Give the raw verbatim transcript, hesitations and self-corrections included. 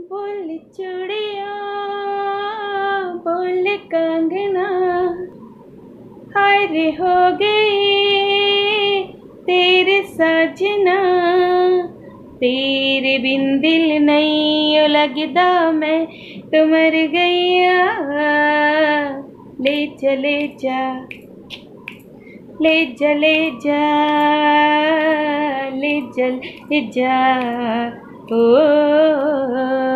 बोल चूड़िया बोल कंगना, हाय रे हो गई तेरे सजना, तेरे बिन दिल नहीं लगदा मैं तो मर गईया। ले चले जा ले जा ले जा ले जा ले जा ओ